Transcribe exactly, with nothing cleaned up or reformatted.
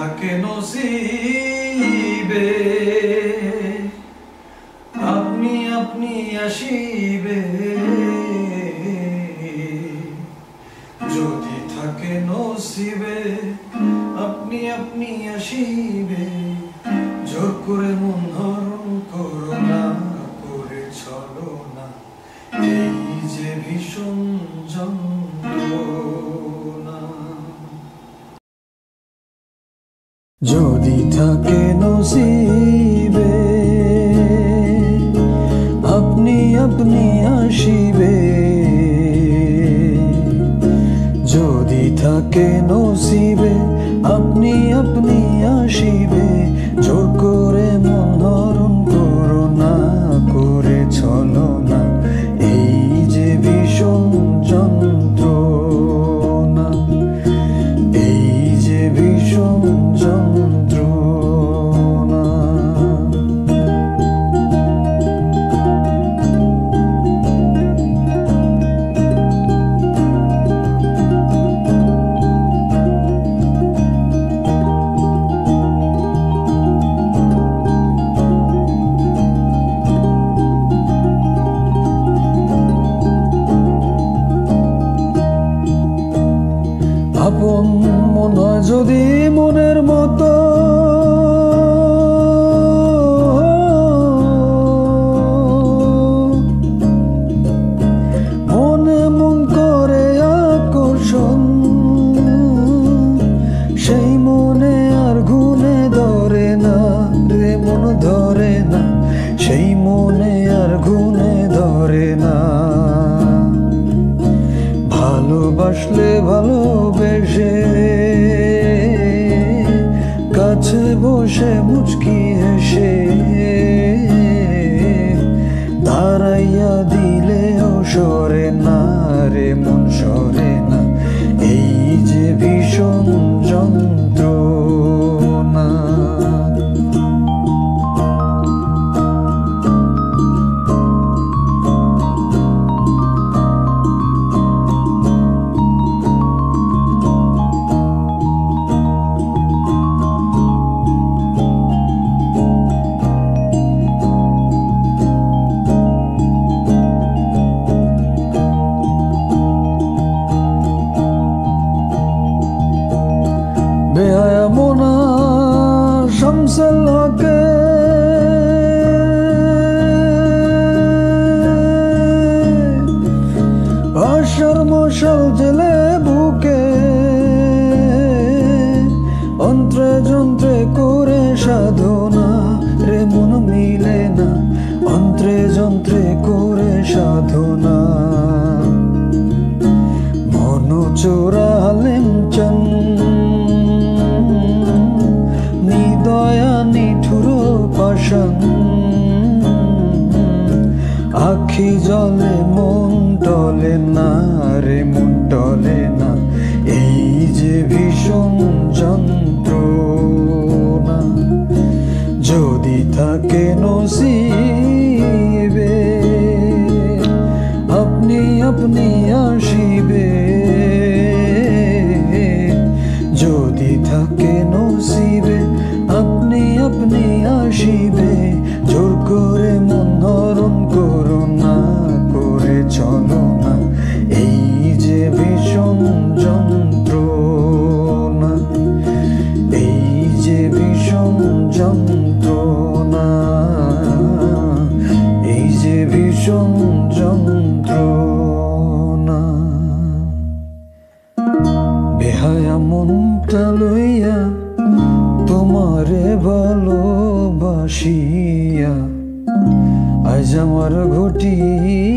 থাকে নসিবে আপনি আপনি আসিবে যদি থাকে নসিবে আপনি আপনি আসিবে জোর করে মন হরণ করো না করে চলো না এই যে ভীষণ যন্ত্রণা যদি থাকে নসিবে আপনি আপনি আসিবে যদি থাকে নসিবে আপনি আপনি আসিবে জোর করে মন হরণ করো না করে চলো না এই যে ভীষণ যন্ত্রণা এই যে ভীষণ যন্ত্রণা আপন মন যদি মনের মতো মনে মন করে আকর্ষণ সেই মনে আর গুনে ধরে না রে মন ধরে না সেই মনে আর গুনে ধরে না ভালোবাসলে ভালোবেসে কাছে বসে মুচকি হেসে দাঁড়াইয়া দিলেও সরে না রে মন সরে না এই যে ভীষণ যন্ত্রণা বেহায়া মোনা শামসুল হকে আশার মশাল জেলে বুকে অন্ত্রে যন্ত্রে করে সাধনা রে মন মিলে না অন্ত্রে যন্ত্রে করে সাধনা মন চোরালেন চন নিদয়া নিঠুর পাশান আখি জলে মন টলে না রে মন টলে না এই যে ভীষণ যন্ত্রণা যদি থাকে নসিবে আপনি আপনি আসিবে যদি থাকে নসিবে আপনি আপনি আসিবে জোর করে মন হরণ করো না করে চলো না এই যে ভীষণ যন্ত্রণা এই যে ভীষণ যন্ত্রণা এই যে ভীষণ যন্ত্রণা বেহায়া মনটা লইয়া তোমারে ভালোবাসিয়া আজ আমার ঘটি